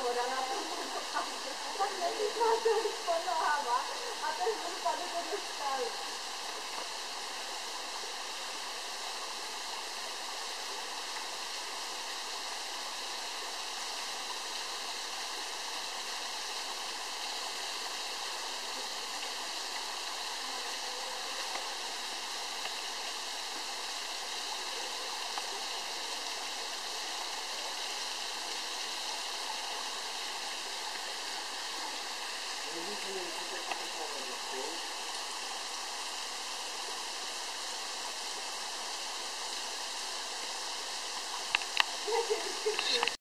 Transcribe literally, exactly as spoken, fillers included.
voda na tom. Tak nevytvářel pod nohama a ten zůpadl do skály.